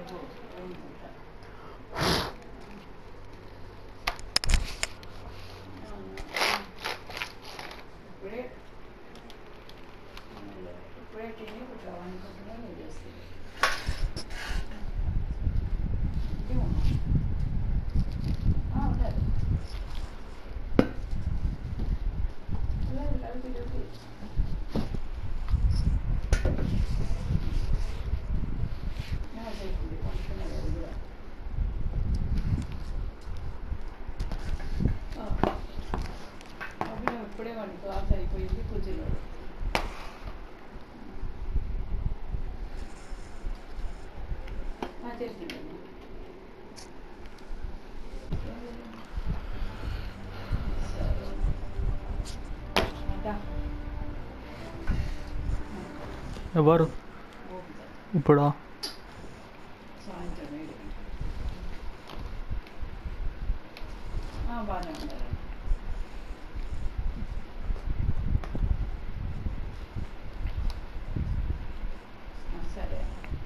ఇప్పుడే వాడి క్లాస్ అయిపోయింది కూర్చున్నాడు. చేసింది ఎవరు ఇప్పుడా? సాయంత్రం బాగానే ఉన్నారు. సరే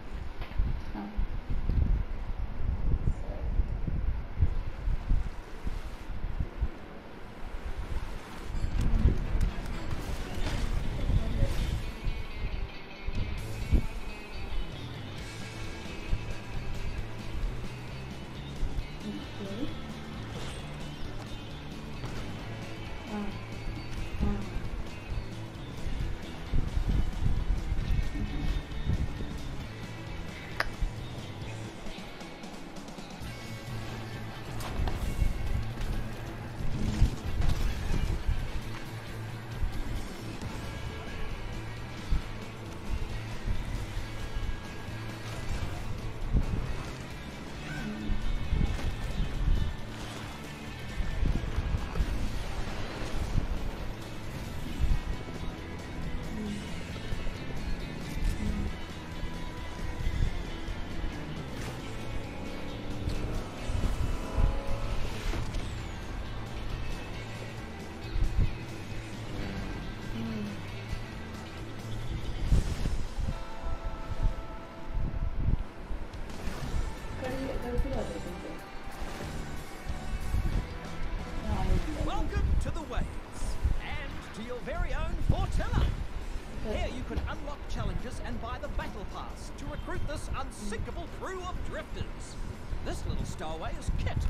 Welcome to the Waves, and to your very own Fortilla. Here you can unlock challenges and buy the Battle Pass to recruit this unsinkable crew of drifters. This little stowaway is Kit.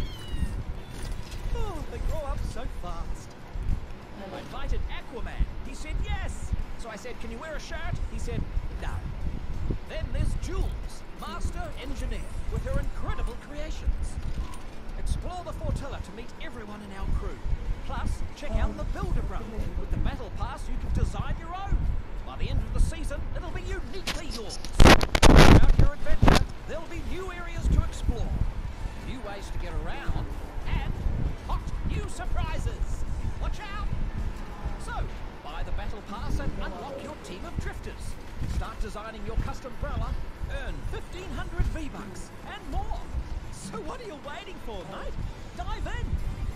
Oh, they grow up so fast. I invited Aquaman. He said yes. So I said, can you wear a shirt? He said, no. Then there's Jules, master engineer, with her incredible creations. Explore the Fortilla to meet everyone in our crew. Plus, check out the Builder Run. With the Battle Pass, you can design your own. By the end of the season, it'll be uniquely yours. Throughout your adventure, there'll be new areas to explore, new ways to get around, and hot new surprises. Watch out! So, buy the Battle Pass and unlock your team of drifters. Start designing your custom umbrella, earn 1,500 V-Bucks, and more. So what are you waiting for, mate? Dive in!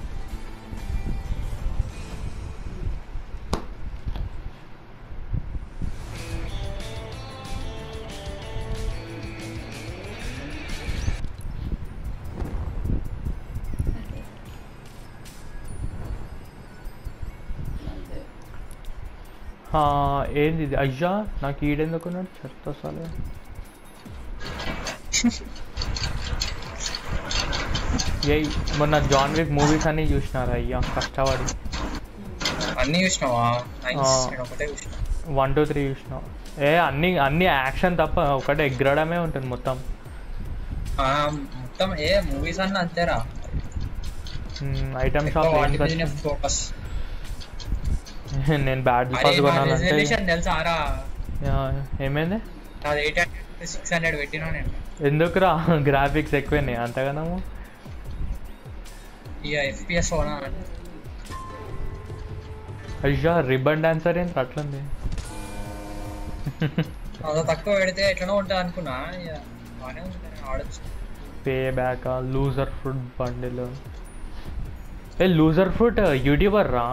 ఏంది ఇది? అయ్యా నాకు ఈడెందుకున్నాడు చెత్త అసలు. ఏ మొన్న John Wick movies అన్నీ చూసినారా? అయ్యా కష్టపడి అన్నీ చూసినావా? 1 2 3 చూసినావు? అన్ని యాక్షన్ తప్ప ఒకటే ఎగరడమే ఉంటుంది మొత్తం. మొత్తం మూవీస్ అన్న అంతేరా. Item shop focus. నేను బ్యాడ్ పాస్ కొనాలంటే తెలుసారా? ఏమైంది? 600 పెట్టినా నేను. ఎందుకురా? గ్రాఫిక్స్ ఎక్కువైనాయి అంతగానము. ఇక FPS కొనా. అయ్యా రిబన్ డాన్సర్ ఏంటి అట్లుంది? అంత తక్కువ పెడితే ఎట్లనో ఉంటుంది అనుకున్నా. బాగానే ఉంటుంది, ఆడచ్చు. Pay back Loserfruit bundle. Loserfruit YouTuber రా?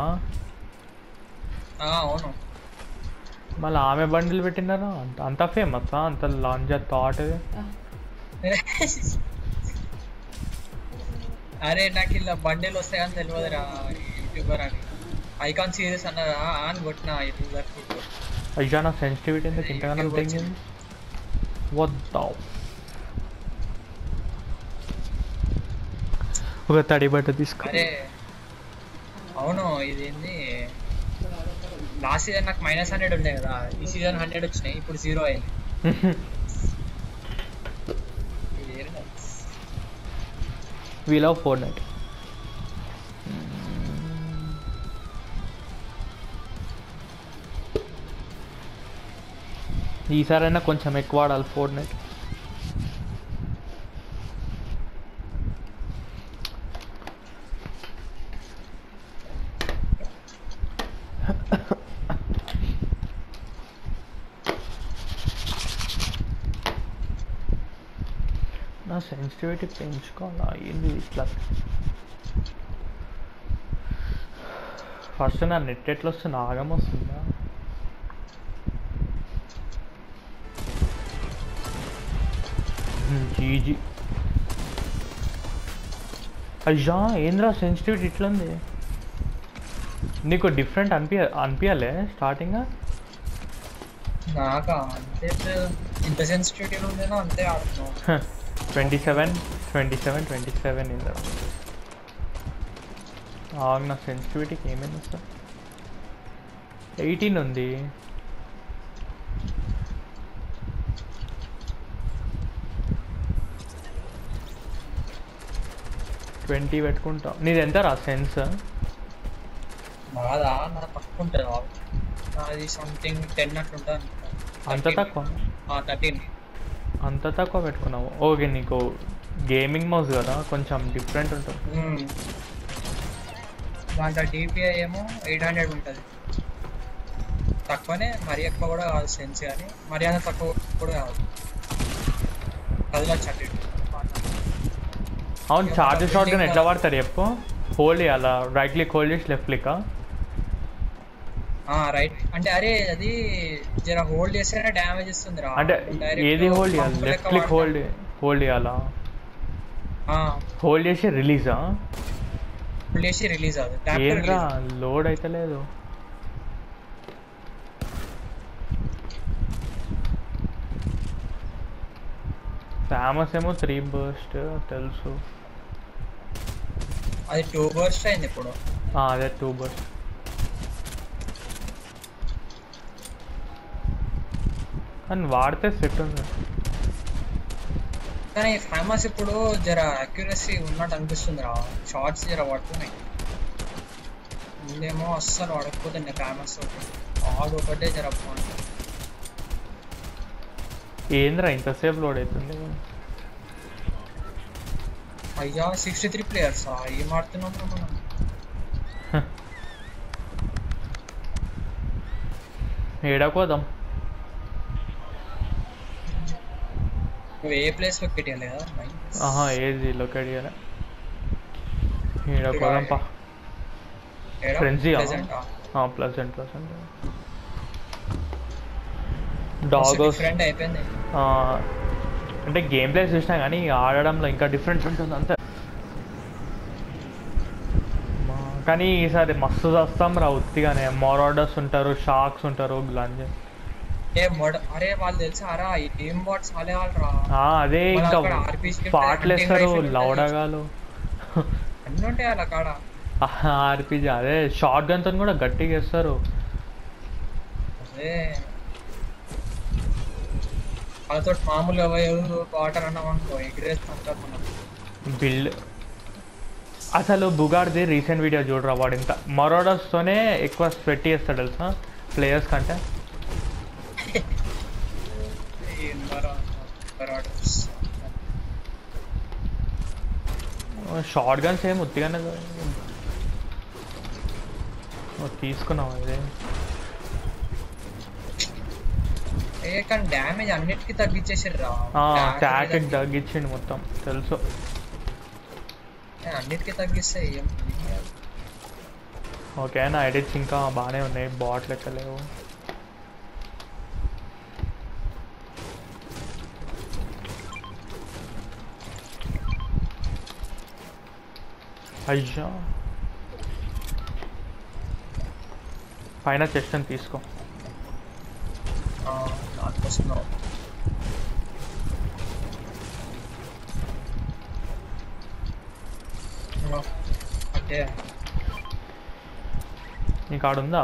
అవును. మళ్ళీ ఆమె బండిల్ పెట్టినారా? అంత ఫేమస్ అంత లాంచ్ థాట్. అరే నాకు ఇలా బండిలు వస్తాయని తెలియదురా యూట్యూబర్ అని ఐకాన్ సీరీస్ అన్నారా అని కొట్టిన యూట్యూబర్ అయ్యా నా సెన్సిటివిటీ ఎందుకు ఇంతగానో తగ్గింది వద్దాం ఒక తడి బట్ట తీసుకో అరే అవును ఇదేంది లాస్ట్ సీజన్ నాకు -100 ఉండే కదా ఈ సీజన్ 100 వచ్చినాయి ఇప్పుడు 0 అయింది We love Fortnite. ఈసారైనా కొంచెం ఎక్కువ ఆడాలి Fortnite. నా సెన్సిటివిటీ పెంచుకోవాలా ఏంది ఇట్లా ఫస్ట్ నా నెట్ ఎట్లా వస్తుంది ఆగం వస్తుందా జీజీ అయ్యా ఏంద్రా సెన్సిటివిటీ ఇట్లా ఉంది నీకు డిఫరెంట్ అనిపించాలే స్టార్టింగ్ నాకా అంతే ఇంత సెన్సిటివిటీ ఉందేనో అంతే ఆడుతున్నావు 27 ఇందా నా సెన్సిటివిటీకి ఏమైంది సార్ 18 ఉంది ట్వంటీ పెట్టుకుంటా నీది ఎంత రా సెన్స్ బాగా నా తక్కువ ఉంటుంది అది సంథింగ్ 10 అట్లుంటుంది అంత తక్కువ 13 అంత తక్కువ పెట్టుకున్నావు ఓకే నీకు గేమింగ్ మౌస్ కదా కొంచెం డిఫరెంట్ ఉంటుంది దాంట్లో DPI ఏమో 800 ఉంటుంది తక్కువనే మరీ ఎక్కువ కూడా కాదు సెన్స్ కానీ మరీ అంత తక్కువ కూడా కాదు కదలొచ్చు అటు అవును చార్జ్ షాట్ గన్ ఎట్లా వాడతారు చెప్పు హోల్డ్ చేయాలా రైట్ క్లిక్ హోల్డ్ చేసి లెఫ్ట్ క్లిక్ రైట్ అంటే అరే అది జర హోల్డ్ చేస్తేనే డ్యామేజ్ ఇస్తుంది రా అంటే ఏది హోల్డ్ చేయాలి లెఫ్ట్ క్లిక్ హోల్డ్ చేయాలా హోల్డ్ చేసి రిలీజా హోల్డ్ చేసి రిలీజ్ అవుతుంది ఏంట్రా లోడ్ అయితే లేదు ఫేమస్ ఏమో 3 బర్స్ట్ తెలుసు అది 2 బర్స్ట్ అయింది ఇప్పుడు అదే 2 బర్స్ట్ కానీ వాడితే సెట్ ఉంది కానీ ఫేమస్ ఇప్పుడు జర అక్యురసీ ఉన్నట్టు అనిపిస్తుంది రా షార్ట్స్ జర పడుతున్నాయి ముందేమో అస్సలు పడకపోతుంది ఫేమస్ బాగా ఒకటే జర ఏంద్రా ఇంతసేపు లోడ్ అవుతుంది అయ్యా 63 ప్లేయర్స్ ఏం ఆడుతున్నాం మనం ఏడాకోదాం నువ్వు ఏ ప్లేస్ లొకేట్ చేయాలి కదా ఏది లొకేట్ చేయాలి ఏడాకోదాం పా ఫ్రెండ్జీ ప్లజెంట్ డాగోస్ ఫ్రెండ్ అయిపోయింది అంటే గేమ్ ప్లేస్ చూసినా కానీ ఆడడంలో ఇంకా డిఫరెన్స్ ఉంటుంది అంతే కానీ ఈసారి మస్తు వస్తాం రా ఉత్తిగానే మొరాడర్స్ ఉంటారు షార్క్స్ ఉంటారు గ్లంజ్ అరే వాళ్ళు తెలుసా రా ఏం బాట్స్ వాళ్ళే వాళ్ళు రా అదే ఇంకా పాటలు వేస్తారు లౌడగాలు అన్నీ ఉంటాయి అలా కాడ ఆర్పీజీ అదే షార్ట్ గన్తో కూడా గట్టిగా వేస్తారు అదే వాళ్ళతో మామూలుగా వాటర్ అన్నాం అనుకో ఎగిరేస్తుంటారు బిల్డ్ అసలు బుగార్ది రీసెంట్ వీడియో చూడరా వాడు ఇంత మరోడర్స్తోనే ఎక్కువ స్వెట్ చేస్తాడు తెలుసా ప్లేయర్స్ కంటే షార్ట్ గన్స్ ఏమి ఉత్తిగానే తీసుకున్నాం అదే కానీ డ్యామేజ్ అన్నిటికీ తగ్గించేసారు రా ట్యాక్కి తగ్గించండి మొత్తం తెలుసు అన్నిటికీ తగ్గిస్తే ఏం ఓకే నా ఎడిట్స్ ఇంకా బాగానే ఉన్నాయి బాట్ లెక్క లేవు అయ్యా పైన చెస్ట్ అని తీసుకో. దానికోసం అంటే నీకు ఆడుందా?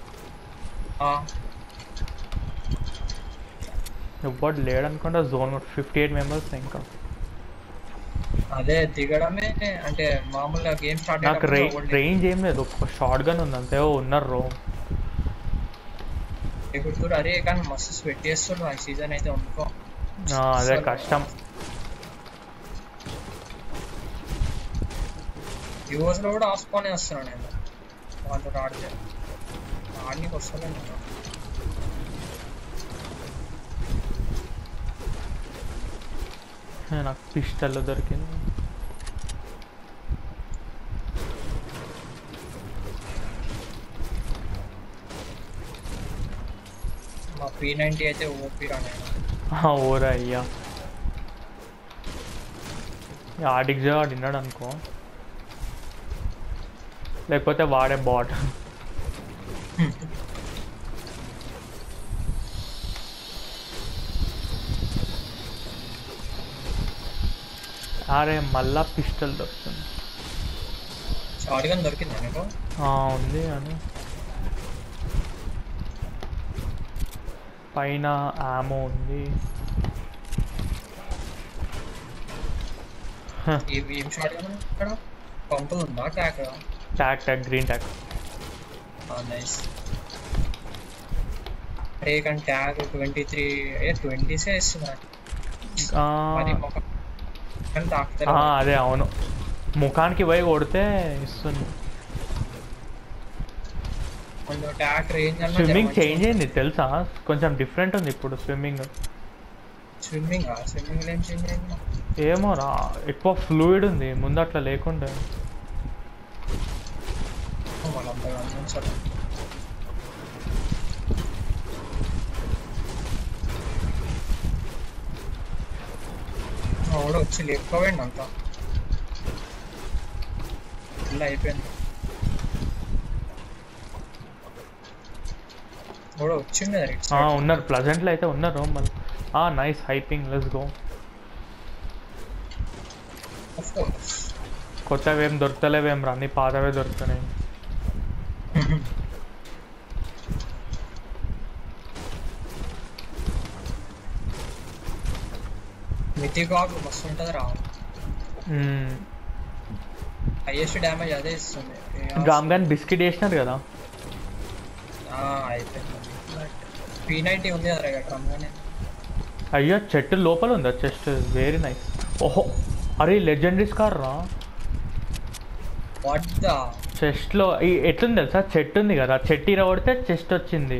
ఎవ్వడు లేడనుకుంటా. జోన్ 58 మెంబర్స్ ఇంకా. అదే దిగడమే అంటే మామూలుగా గేమ్ స్టార్ట్ నాకు రేంజ్ ఏం లేదు, ఒక షార్ట్ గన్ ఉంది అంతే. ఉన్నారు రో ఎగురుతురు. అరే కానీ మస్తు స్వెట్ చేస్తుండ్రు ఆ సీజన్ అయితే. అనుకో అదే కష్టం. యూఎస్లో కూడా ఆస్పానే వస్తున్నాను నేను వాళ్ళతో ఆడితే. ఆడికి వస్తాను నేను. నాకు పిస్టల్ దొరికింది. మా P90 అయితే ఓపీ రా నేను. ఓరా అయ్యా ఆడికి ఆడినాడు అనుకో, లేకపోతే వాడే బాట్. అరే మళ్ళా పిస్టల్ దొరుకుతుంది. షార్ట్ గన్ దొరికిందా నీకు? ఉంది అని. పైన ఆమో ఉంది. ఏం షార్ట్ గన్ ఇక్కడ? పంపులు ఉందా? Tac tac green tac. Nice. అరే కానీ ట్యాగ్ 23 20 ఇస్తున్నా. అదే అవును, ముఖానికి పోయి కొడితే ఇస్తుంది. స్విమ్మింగ్ చేంజ్ అయింది తెలుసా, కొంచెం డిఫరెంట్ ఉంది ఇప్పుడు స్విమ్మింగ్. ఏమో రా, ఎక్కువ ఫ్లూయిడ్ ఉంది, ముందు అట్లా లేకుండే. వచ్చి లేకపోయింది అంతా ఇలా అయిపోయింది. వచ్చింది ఉన్నారు ప్లజెంట్లో అయితే ఉన్నారు మళ్ళీ. Nice hyping, let's go. కొత్తవేం దొరుకుతలేవేం రా, అన్ని పాతవే దొరుకుతున్నాయి. మితిగాగ్ మస్తు ఉంటుంది రా. హైయెస్ట్ డ్యామేజ్ అదే ఇస్తుంది. గామ్ గన్ బిస్కెట్ వేసినారు కదా. అయిపోయింది. P90 ఉంది కదా డ్రమ్ గన్. అయ్యో చెట్టు లోపల ఉందా చెస్ట్? Very nice. ఓహో అరే లెజెండరీ స్కార్ రా. వాట్ ద చెస్ట్ లో ఎట్లుంది తెలుసా, చెట్టు ఉంది కదా, చెట్టు ఇరగొడితే చెస్ట్ వచ్చింది.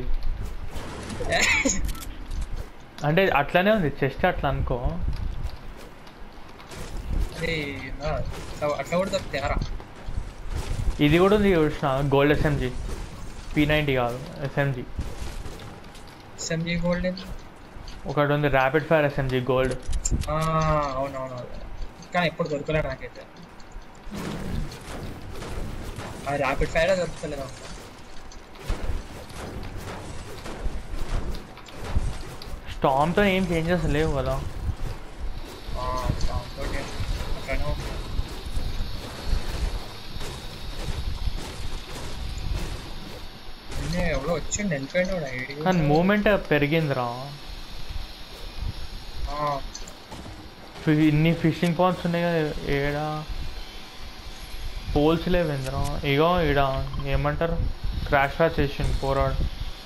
అంటే అట్లానే ఉంది చెస్ట్, అట్లా అనుకో. అట్లా కూడా దొరుకుతారా? ఇది కూడా ఉంది చూసిన, గోల్డ్ SMG. P90 కాదు, SMG గోల్డ్. ఒకటి ఉంది ర్యాపిడ్ ఫైర్ SMG గోల్డ్. అవునవును, కానీ ఎప్పుడు దొరకలేదు నాకైతే. Rapid fire దొరుకుతలేదు. స్టామ్తో ఏం చేంజెస్ లేవు కదా. ఎవడో వచ్చిండు వెళ్ళిపోయాడు. కానీ మూమెంట్ పెరిగిందిరా. ఇన్ని ఫిషింగ్ పాయింట్స్ ఉన్నాయి కదా, ఏడా పోల్స్ లేవేంద్రా. ఇగో ఈడ ఏమంటారు, క్రాష్ చేసిండు పోరాడు.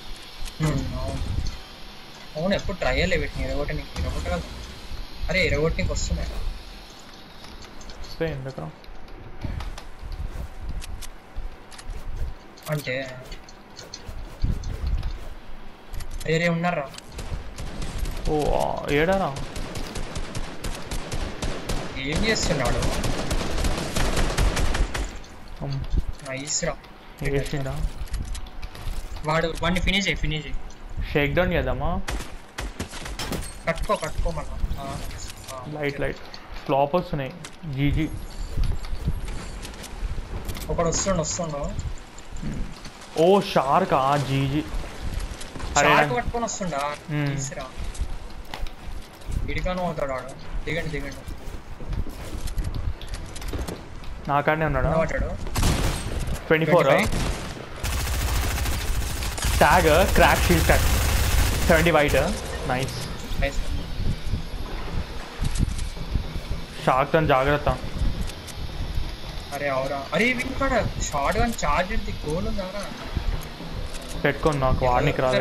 అవును, ఎప్పుడు ట్రై అయ్యలే వీటిని ఇరగొట్టగలదు. అరే ఇరగొట్టనికి వస్తున్నాయి ఎందుకు అంటే వేరే ఉన్నారా? ఓ ఏడారా, ఏం చేస్తున్నాడు? నైస్ రా. వేసిండా వాడిని ఫినిష్ అయ్యి షేక్ డౌన్ చేద్దామా? కట్టుకో మళ్ళా. లైట్ ఫ్లాప్ వస్తున్నాయి. జీజీ ఒకడు వస్తుండు ఓ షార్కా జీజీ అరే షార్క్ పట్టుకొని వస్తుండా తీసురా ఇడికాను అవుతాడు ఆడు దిగండి నాకాడనే ఉన్నాడు పట్టాడు 24 tag crack shield tag 70 white nice shark తను జాగ్రత్త అరే అవురా అరే ఇక్కడ షార్ట్ గన్ చార్జ్ ఎంత గోల్ ఉందారా పెట్టుకోండి నాకు వాడికి రాదు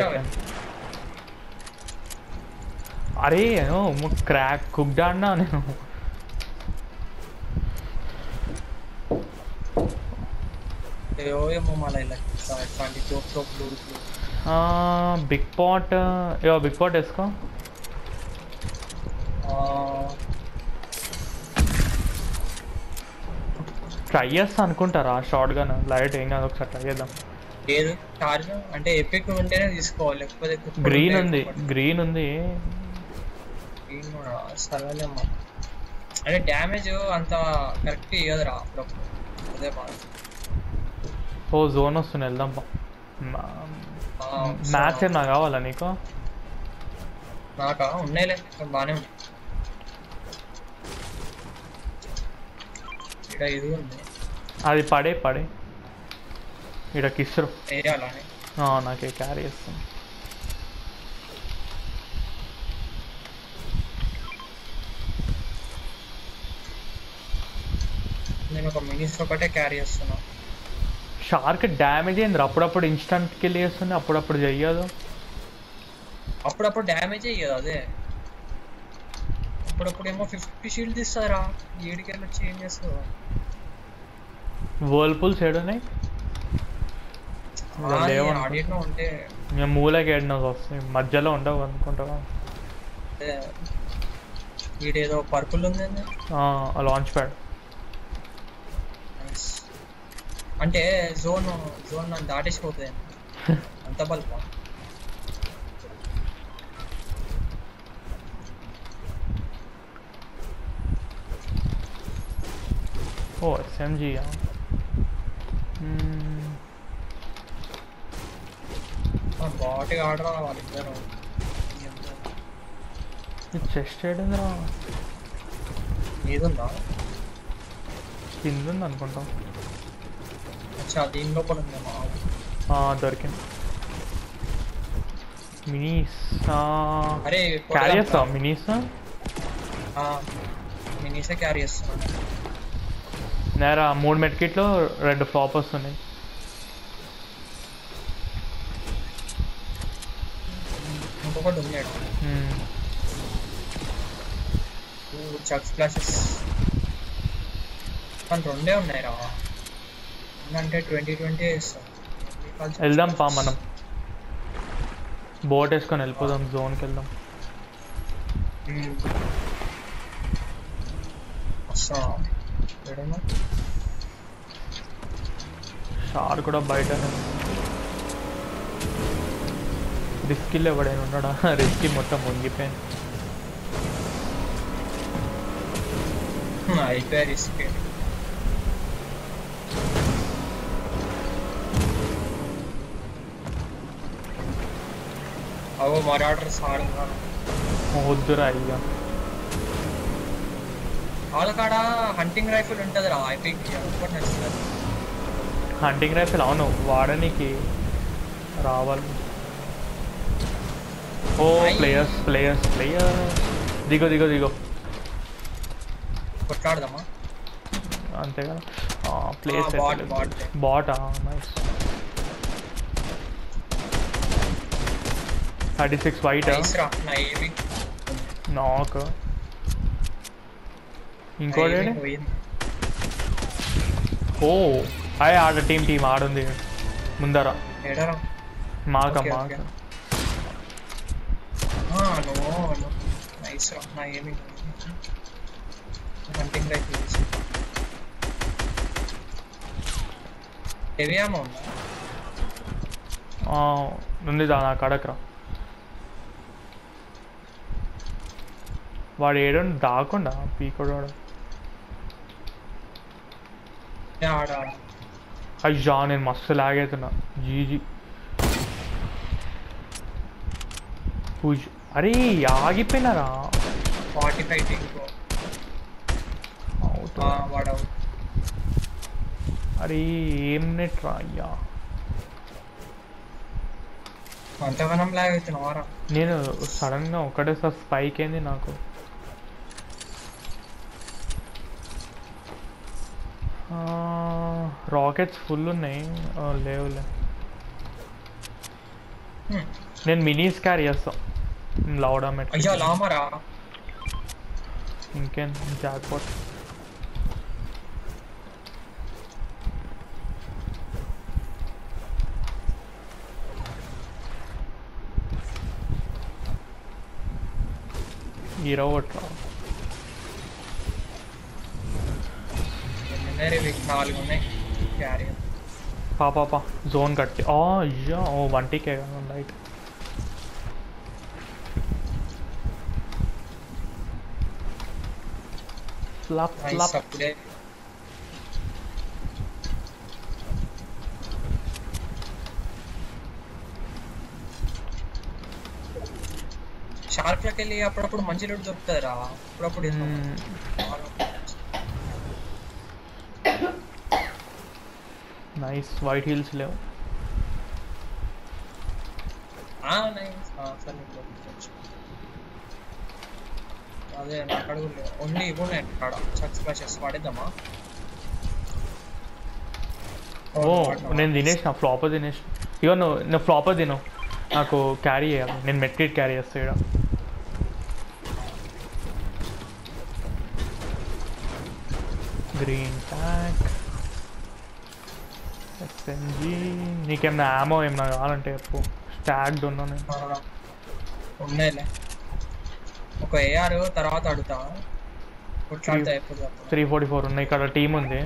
అరే క్రాక్ కుక్డ్ ఆడినా నేను ఏమో మళ్ళీ ఇలా బిగ్ పాట్ బిగ్ పాట్ వేసుకో ట్రై చేస్తా అనుకుంటారా షార్ట్ గన్ లైట్ ఏం కాదు ఒకసారి ట్రై చేద్దాం ఏది చార్జ్ అంటే ఎపిక్ ఉంటేనే తీసుకోవాలి లేకపోతే గ్రీన్ ఉంది గ్రీన్ కూడా సరేలేమ్మా అంటే డ్యామేజ్ అంత కరెక్ట్ ఇవ్వదురా అప్పుడప్పుడు అదే బాగా ఓ జోన్ వస్తుంది వెళ్దాం మ్యాచ్ ఏమన్నా కావాలా నీకు నాకా ఉన్నాయిలే బాగానే ఉంది ఇక్కడ ఇది ఉంది అది పడే ఇక్కడ కిస్రు వేయాలని నాకే క్యారీ చేస్తాను నేను ఒక మినిస్ ఒకటే క్యారీ చేస్తున్నా షార్క్ డ్యామేజ్ అయింది అప్పుడప్పుడు ఇన్స్టంట్ కిల్ చేస్తుంది అప్పుడప్పుడు చెయ్యదు అప్పుడప్పుడు డ్యామేజ్ అయ్యదు అదే అప్పుడప్పుడు ఏమో 50 షీల్డ్ తీస్తారా 7 కెళ్ళి చేంజ్ చేస్తావా వర్ల్పూల్స్ ఏడున్నాయి ఆడినో ఉంటే మేము మూలకి ఏడినా వస్తాయి మధ్యలో ఉండవు అనుకుంటావా వీడేదో పర్పుల్ ఉంది లాంచ్ ప్యాడ్ అంటే జోన్ నన్ను దాటేసిపోతుంది అంత బల్ప ఓ SMG బాటిగా ఆడరా వాళ్ళిద్దరు చెస్ట్ ఏడుందిరా ఏదుందా కింద ఉంది అనుకుంటాం అచ్చా దీని లోపల ఉందేమో దొరికింది మినీస్ అరే క్యారీ చేస్తావా మినీస్ మినీసే క్యారీ చేస్తున్నాను నేరా 3 మెడ్కిట్లో 2 ఫ్లాప్ వస్తున్నాయి ఇంకొకటి ఉన్నాడు చక్ స్ప్లాషెస్ కానీ 2 ఉన్నాయి రా అంటే 2020 వేస్తాం వెళ్దాం మనం బోట్ వేసుకొని వెళ్ళిపోదాం జోన్కి వెళ్దాం షార్ కూడా బయట రిస్కిల్ ఎవడైనా ఉన్నాడా రిస్కి మొత్తం మునిగిపోయింది అయిపోయా రిస్క్ అవో మరాడర్ సాడుగా వద్దురా అయ్యా వాళ్ళ కాడ హంటింగ్ రైఫిల్ ఉంటుంది రా ఎపిక్ ఎవరికి నచ్చుతుంది హంటింగ్ రైఫిల్ అవును వాడడానికి రావాలి ఓ ప్లేయర్స్ దిగో కొట్లాడదామా అంతే కదా ప్లేస్ బాట్ నైస్ 36 వైట్ నాక్ ఇంకోటి ఓ అయ్యే ఆడ టీం ఆడుంది ముందర మాక ఉంది నా కడకరా వాడు ఏడు దాకుండా పీకోడు అయ్యా నేను మస్తు లాగ్ అవుతున్నా జీజీ పూజ అరే ఆగిపోయినారా 45 టింకో అవుట్ వాడు అవుట్. అరే ఏం నెట్ రా అయ్యా అంతగానం లాగ్ అవుతున్నావారా? నేను సడన్గా ఒకటేసారి స్పైక్ అయింది నాకు. రాకెట్స్ ఫుల్ ఉన్నాయి. లేవులే నేను మినీస్ క్యారీ చేస్తాను. లౌడా మెట్ అయ్యా లామరా ఇంకేం జాక్పాట్. ఇరవట్రా వేరే వీక్ 4 ఉన్నాయి క్యారీ. పాపా జోన్ కట్టి అయ్యా 1TK లైట్. ఫ్లాప్ ఫ్లాప్ అప్పుడే షార్ప్లోకి వెళ్ళి అప్పుడప్పుడు మంచి రోడ్ దొరుకుతుందిరా. అప్పుడప్పుడు నైస్ వైట్ హిల్స్ లేవు. నైస్ సరే అదే నాకు అడుగులేదు. ఓన్లీ ఇవి ఉన్నాయి అక్కడ చక్స్ క్లాషెస్ వాడేద్దామా? నేను తినేసిన ఫ్లాపర్ తినేసిన. ఇగో నువ్వు ఫ్లాపర్ తిను నాకు క్యారీ చేయాలి. నేను మెట్రిట్ క్యారీ చేస్తా ఇక్కడ. Green tac SMG. నీకేమన్నా యామో ఏమన్నా కావాలంటే చెప్పు. స్టాగ్డ్ ఉన్నా నేను. ఉన్నాయిలే ఒక AR తర్వాత అడుగుతా. 344 ఉన్నాయి. ఇక్కడ టీం ఉంది.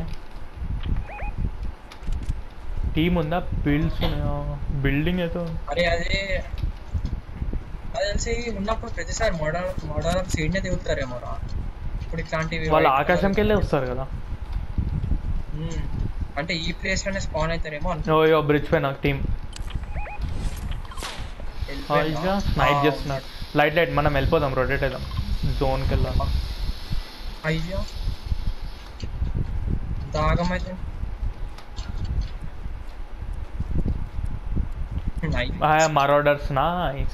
టీం ఉందా? బిల్డ్స్ బిల్డింగ్ అయితే. అరే అది తెలిసి ఉన్నప్పుడు ప్రతిసారి మోడల్ సీడ్నే దిగుతారేమో రా. ఇప్పుడు ఇట్లాంటివి వాళ్ళు ఆకాశంకి వెళ్ళి వస్తారు కదా. అంటే ఈ ప్లేస్ లోనే స్పాన్ అవుతారేమో. బ్రిడ్జ్ పై నాకు టీం స్నైప్ చేస్తున్నారు. లైట్ మనం వెళ్ళిపోదాం. రొటేట్ అవుదాం. జోన్కి వెళ్దాం. అయ్యో దాగమైతే మరోడర్స్ నైస్.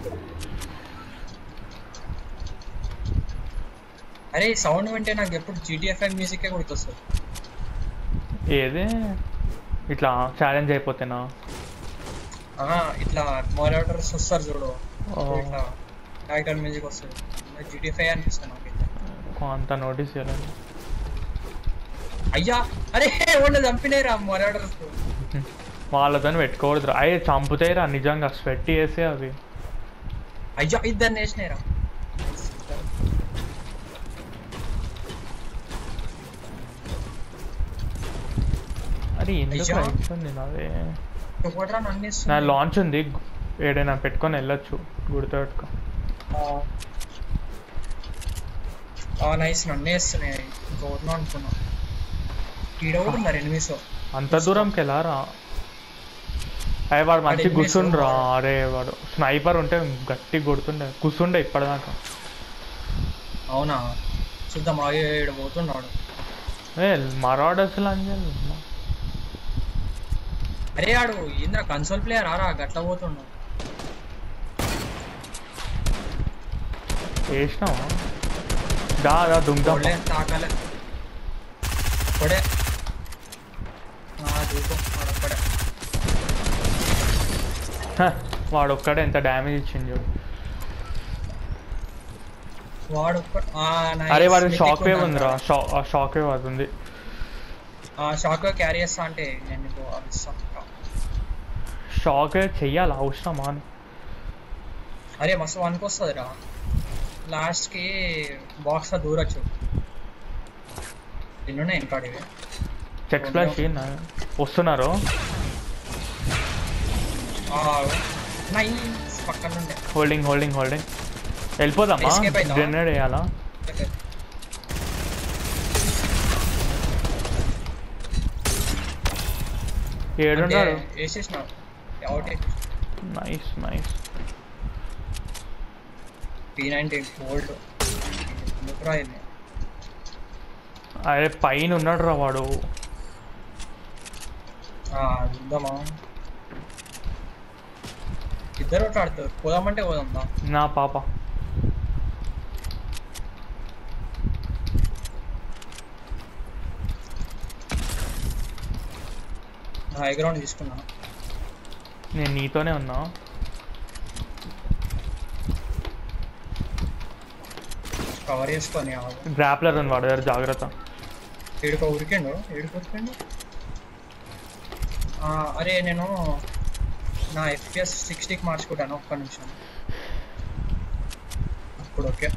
అరే సౌండ్ వింటే నాకు ఎప్పుడు GTFI మ్యూజిక్ గుర్తొస్తుంది. ఏది ఇట్లా ఛాలెంజ్ అయిపోతేనా? ఇట్లా మానిటర్స్ వస్తారు చూడు, ఇట్లా బ్యాక్గ్రౌండ్ మ్యూజిక్ వస్తుంది. GTFI అనిపిస్తుంది నాకు. అంత నోటీస్ చేయాలండి. అయ్యా అరే వాళ్ళు చంపినాయిరా మానిటర్స్. వాళ్ళతో పెట్టుకోవద్దురా. అయ్యే చంపుతాయిరా నిజంగా. స్వెట్ చేసే అవి. అయ్యా ఇద్దరు వేసినాయిరా. అది ఎందుకు అవుతుంది నాదే? నా నన్ను లాంచ్ ఉంది. ఏడైనా పెట్టుకొని వెళ్ళొచ్చు. గుర్తుపెట్టుకో. నైస్ నన్ను వేస్తున్నాయి. ఇంకోటి అనుకున్నా. ఈడ కూడా ఉన్నారు ఎనిమిస్. అంత దూరంకి వెళ్ళారా? అయ్యే వాడు మంచి కూర్చుండ్రా. అరే వాడు స్నైపర్ ఉంటే గట్టి కొడుతుండే. కూర్చుండే ఇప్పటిదాకా. అవునా చూద్దాం. ఆడ పోతున్నాడు. మరాడర్స్ లంజల్. అరే ఆడు ఏంద్రా కన్సోల్ ప్లేయర్ ఆరా గట్ల పోతున్నాడు. వేసినావా? దా దుంగ తాకాలే కొడే వాడు ఒక్కడే ఎంత డ్యామేజ్ ఇచ్చింది చూడు. వాడు అరే వాడు షాక్ వేవ్ ఉందిరా. షాక్ వేవ్ అది ఉంది. షాక్ వేవ్ క్యారీ చేస్తా అంటే నేను షాక్ వేవ్ చెయ్యాలి అవసరమా అని. అరే మస్తు వన్కి వస్తుంది రా. లాస్ట్కి బాక్స్ దూరచ్చు. ఎన్నున్నాయి ఇంకాడివి. చెక్ స్ప్లాష్ వస్తున్నారు. పక్కన నుండే హోల్డింగ్ వెళ్ళిపోదామా? గ్రెనేడ్ వేయాలా? ఏడున్నాడు వేసేసిన out nice nice P90 gold ఎందుకురా ఇది అరే పైన ఉన్నాడు రా వాడు చూద్దామా ఇద్దరు ఒకటి ఆడతారు పోదామంటే పోదాం నా పాప హై గ్రౌండ్ తీసుకున్నా నేను నీతోనే ఉన్నా కవర్ చేసుకొని గ్రాప్లర్ అని వాడు దగ్గర జాగ్రత్త ఏడుకో ఉరికిండు అరే నేను నా FPS 60కి మార్చుకుంటాను ఒక్క నిమిషం ఇప్పుడు ఓకే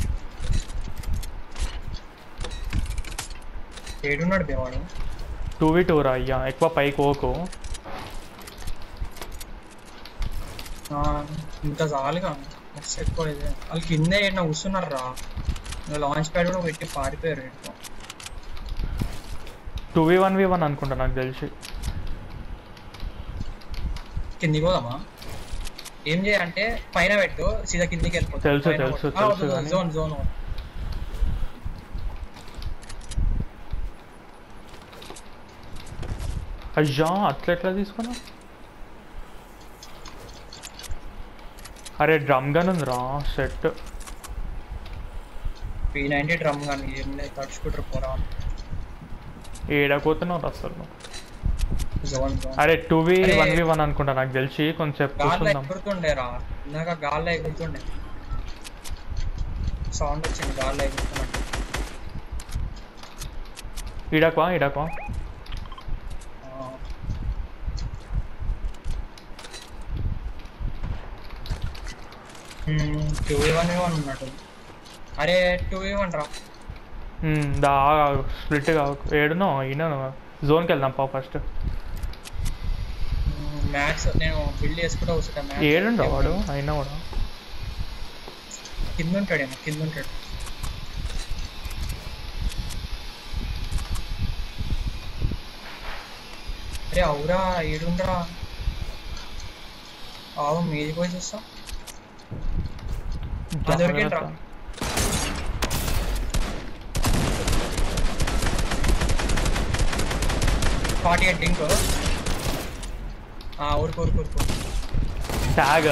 ఏడున్నాడు బేవాడు 2v2 రా అయ్యా ఎక్కువ పైకి పోకు ఇంకా చాలుగా నెక్స్ట్ ఎక్కువ ఇది వాళ్ళు కింద ఏమన్నా కూర్చున్నారు రా లాంచ్ ప్యాడ్ కూడా పెట్టి పారిపోయారు ఎక్కువ 2v1v1 అనుకుంటా నాకు తెలిసి కిందికి పోదామా ఏం చేయాలంటే పైన పెట్టు సీదా కిందికి వెళ్ళిపోతుంది తెలుసు జోన్ జోన్ అయ్యా అట్లా ఎట్లా తీసుకున్నా అరే డ్రమ్ గన్ ఉందిరా సెట్ P90 డ్రమ్ కానీ ఏం లేదు తడుచుకుంటారు పోరా ఏడకపోతున్నావు అసలు జోన్ అరే 2v1v1 అనుకుంటా నాకు తెలిసి కొంచెం గాల్లో ఎగురుతుండేరా ఇందాక గాల్లో ఎగురుతుండే సౌండ్ వచ్చింది గాల్లో ఎగురుతున్నట్టు ఇడకవా టూ వన్ ఉన్నట్టు అరే 2v1 రా దా స్ప్లిట్ ఏడునో ఈయన జోన్కి వెళ్దాం పా ఫస్ట్ మ్యాక్స్ నేను బిల్డ్ చేసుకుంటూ వస్తాను ఏడుండ్రా వాడు అయినా కూడా కింద ఉంటాడు అరే అవురా ఏడుండ్రా మీది పోయి చూస్తా దొరికిండ్రా 48 డింక్ ఊరుకో ట్యాగ్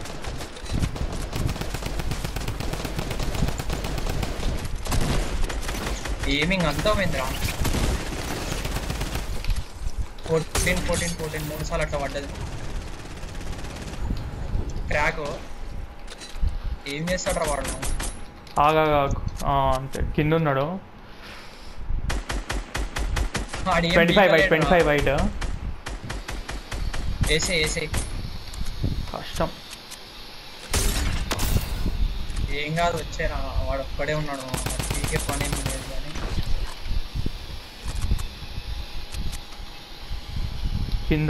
ఏమింగ్ అంతా పోయిందిరా 14 3 సార్లు అట్లా పడ్డది క్రాక్ ఏం చేస్తాడు రా వాడు ఆగా అంతే కింద ఉన్నాడు 25 వైట్ వేసే కష్టం ఏం కాదు వచ్చారా వాడు ఒక్కడే ఉన్నాడు పీకే పని ఏం లేదు కానీ కింద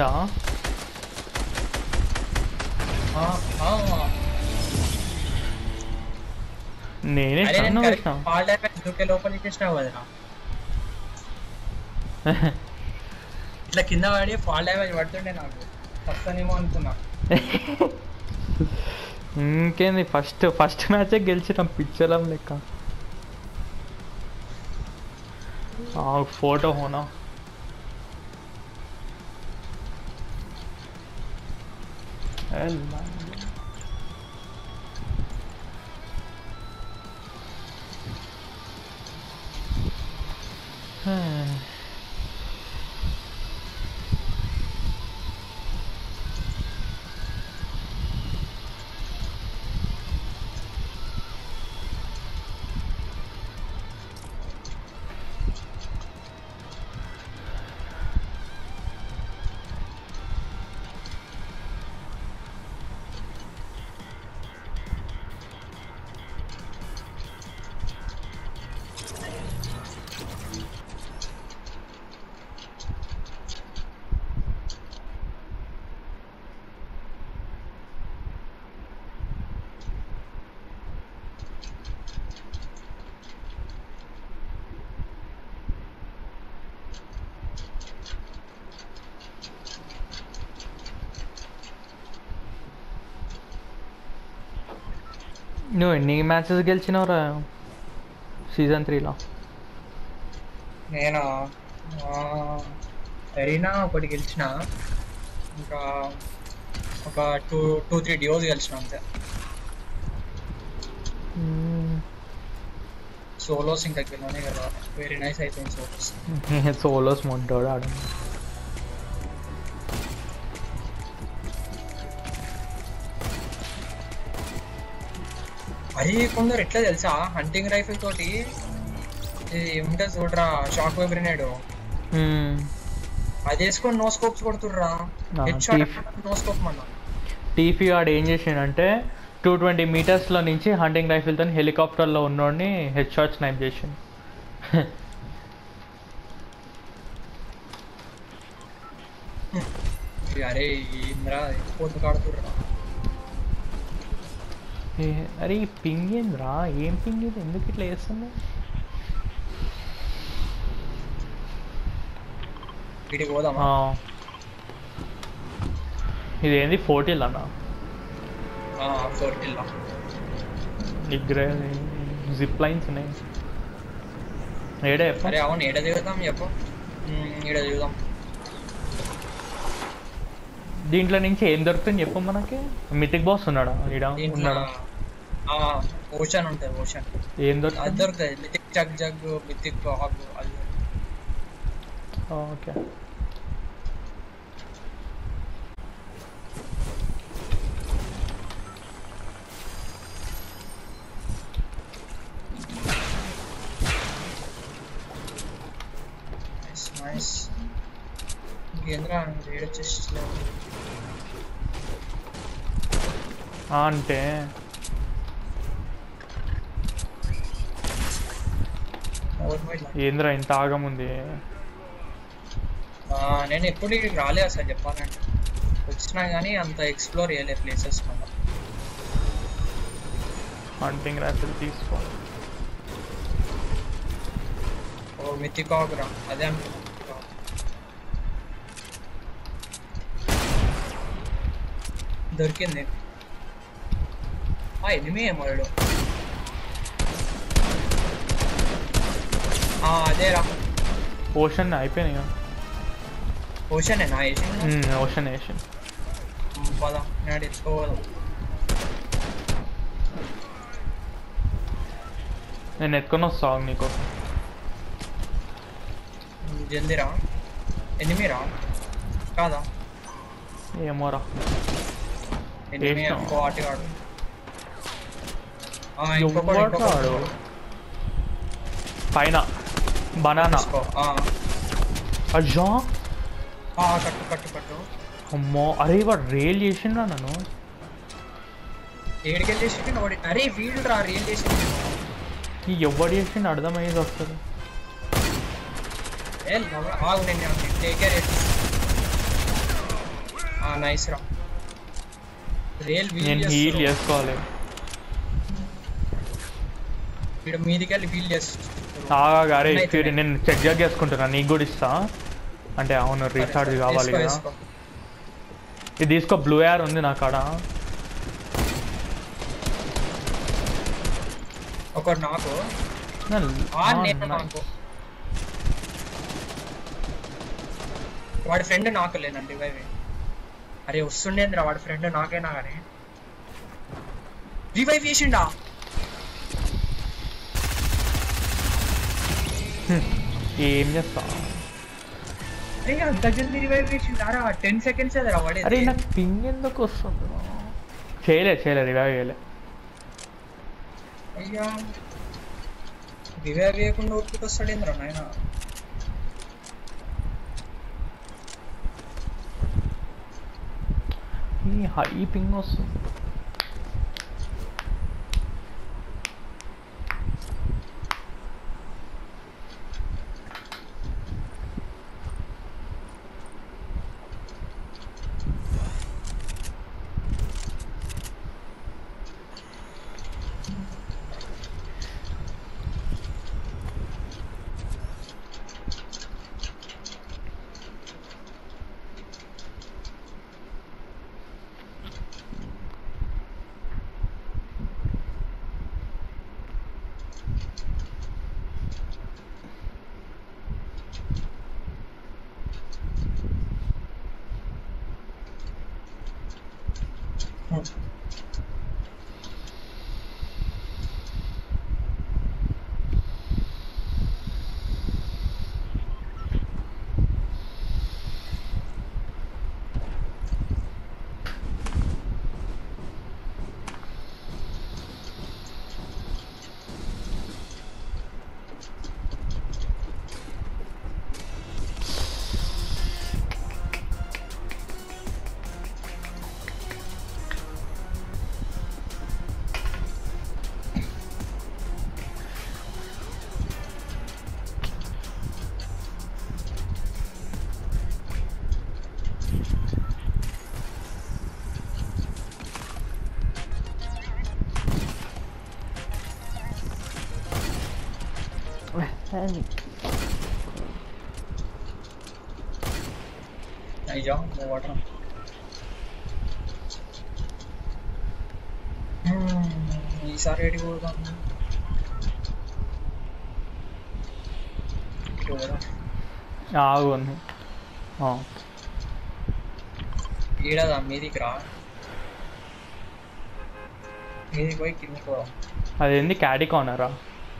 నేనే లోపలికి ఇచ్చినావు కదరా ఇట్లా కింద పడి ఫాల్ డ్యామేజ్ పడుతుండే నాకు వస్తానేమో అనుకున్నా ఇంకేంది ఫస్ట్ మ్యాచే గెలిచినాం పిచ్చలం లెక్క ఫోటో హోనా నువ్వు ఎన్ని మ్యాచెస్ గెలిచినవరా సీజన్ 3లో? నేను ఎరీనా ఒకటి గెలిచిన, ఇంకా ఒక 2-3 డియోస్ గెలిచిన అంతే. సోలోస్ ఇంకా గెలవనే కదా, వెరీ నైస్ అయిపోయింది సోలోస్. సోలోస్ మొంటాడు ఆడ. అరే కొందరు ఎట్లా తెలుసా, హంటింగ్ రైఫిల్ తోటి ఇది ఏముంటుంది చూడరా, షాక్ వేవ్ గ్రెనేడ్, అది వేసుకొని నో స్కోప్స్ కొడుతుర్రా. హెడ్ షాట్ నో స్కోప్ మన టీఫీ వాడు ఏం చేసిండంటే 220 మీటర్స్లో నుంచి హంటింగ్ రైఫిల్తో హెలికాప్టర్లో ఉన్నోడిని హెడ్ షాట్ స్నైప్ చేసిండు. అరే ఇంద్రా పొద్దు కాడుతుర్రా. అరే ఈ పింగ్ ఏంద్రా, ఏం పింగ్ ఇది, ఎందుకు ఇట్లా చేస్తుంది? వీడికి పోదామా? ఇదేంది 40 అన్న? 40 దగ్గర జిప్ లైన్స్ ఉన్నాయి. ఏడే చెప్పు. అరే అవును, ఏడ దిగుదాం చెప్పు. ఈడ దిగుదాం. దీంట్లో నుంచి ఏం దొరుకుతుంది చెప్పు మనకి. మిథిక్ బాస్ ఉన్నాడా? ఈడ ఉన్నాడా? ఓషన్ ఉంటుంది, ఓషన్ ఏం దొరుకుతుంది? అది దొరుకుతుంది. మిథిక్ జగ్ మిథిక్ హాగ్ అది. ఓకే. నైస్. ఇంకేంద్రా రేడ్ చెస్ట్ అంటే ఏంద్రా ఇంత ఆగముంది? నేను ఎప్పుడు ఇక్కడికి రాలే అసలు చెప్పాలంటే. వచ్చినా కానీ అంత ఎక్స్ప్లోర్ చేయలేదు ప్లేసెస్ మళ్ళీ. హంటింగ్ రైఫిల్ తీసుకో. ఓ మిథిక్ హాగ్ రా, అదే అనుకున్నా. దొరికింది. ఎనిమి ఏమోడు. అదేరా ఓషన్ అయిపోయినాయి. ఓషన్ ఏనా వేసింది? ఓషన్ వేషన్. పదా నేను ఎత్తుకోవాలి. నేను ఎత్తుకొని వస్తాను నీకోసం. జల్దీరా. ఎనిమిరా కాదా? ఏమోరా. ఎనిమి ఇంకో ఆటగాడు. ఇంకొకడు పైన బనానా. అజ్జా కట్టు కట్టు కట్టు. అమ్మో, అరే వాడు రేల్ చేసిండ్రా నన్ను. ఏడికెళ్ళి చేసిండు వాడి? అరే వీడు రా రేల్ చేసిండు. ఎవడు చేసిండు అర్థమయ్యేది వస్తుంది. నైస్ రా. రేల్ నేను హీల్ చేసుకోవాలి. వీడు మీదికెళ్ళి హీల్ చేస్తాడు. అరే నేను చెక్ జాగ్ చేసుకుంటున్నా, నీకు కూడా ఇస్తా. అంటే అవును రీఛార్జ్ కావాలి కదా. ఇది తీసుకో, బ్లూ ఎయిర్ ఉంది నా కాడ. ఒకటి నాకు వాడి ఫ్రెండ్ నాకు లేనండి. అరే వస్తుండేంద్రా వాడి ఫ్రెండ్ నాకైనా కానీ. రివైవ్ చేసిండా? ఏం చేస్తా? అరే అంత జల్దీ రివైవ్ చేసిండారా? 10 సెకండ్స్ ఎదరా వాడే. అరే నాకు పింగ్ ఎందుకు వస్తుంది? చేయలే రివైవ్ చేయలే. అయ్యా రివైవ్ చేయకుండా ఊరికి వస్తాడేంద్రా నాయన. హై పింగ్ వస్తుంది. नहीं जाओ वो वाटर ఈసారి ఏడికి పోదాం ఆగు ఈడదా మీదికి రా మీదికి పోయి కిందకి పోదాం అదేంది క్యాడీ కార్నరా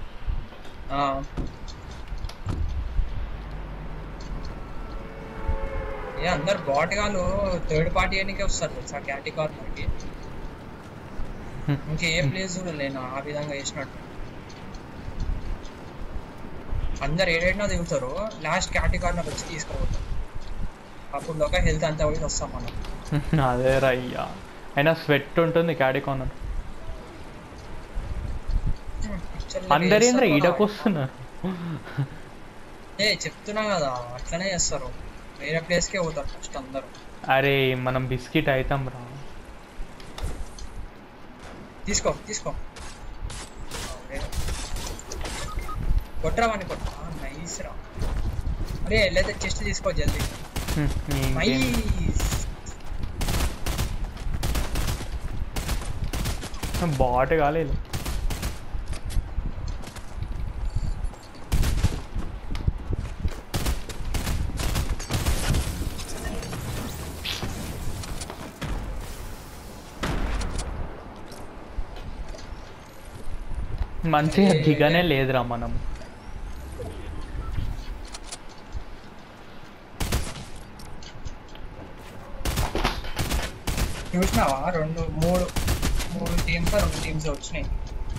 ఏ అందరు బాటగాళ్ళు థర్డ్ పార్టీ అనికి వస్తారు తెలుసా క్యాటీ కార్నర్కి ఇంకే ఏ ప్లేస్ కూడా లేను ఆ విధంగా వేసినట్టు అందరు ఏడైనా దిగుతారు లాస్ట్ క్యాటీ కార్నర్ వచ్చి తీసుకోపోతారు అప్పుడు ఒక హెల్త్ అంతా పోయి వస్తాం మనం అదే రయ్యా అయినా స్వెట్ ఉంటుంది క్యాడీ కార్నర్ అందరేంద్ర ఈడకు వస్తున్నారు ఏ చెప్తున్నా కదా అట్లనే చేస్తారు వేరే ప్లేస్కే పోతారు ఫస్ట్ అందరూ అరే మనం బిస్కెట్ అవుతాం రా తీసుకో తీసుకో కొట్టరా వాడిని కొట్టరా నైస్ రా అరే వెళ్ళైతే చెస్ట్ తీసుకో జల్దీ నైస్ బాట్ కాలేదు మంచిగా దిగనే లేదురా మనం చూసినావా మూడు టీమ్స్ వచ్చినాయి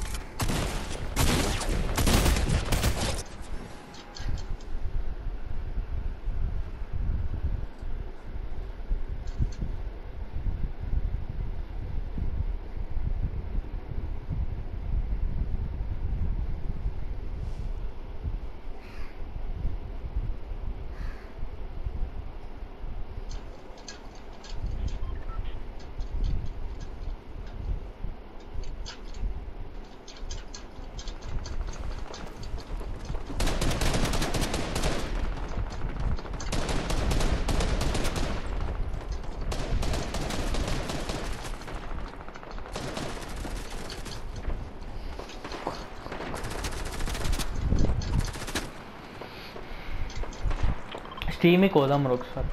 స్టీమ్కి పోదాం ఒకసారి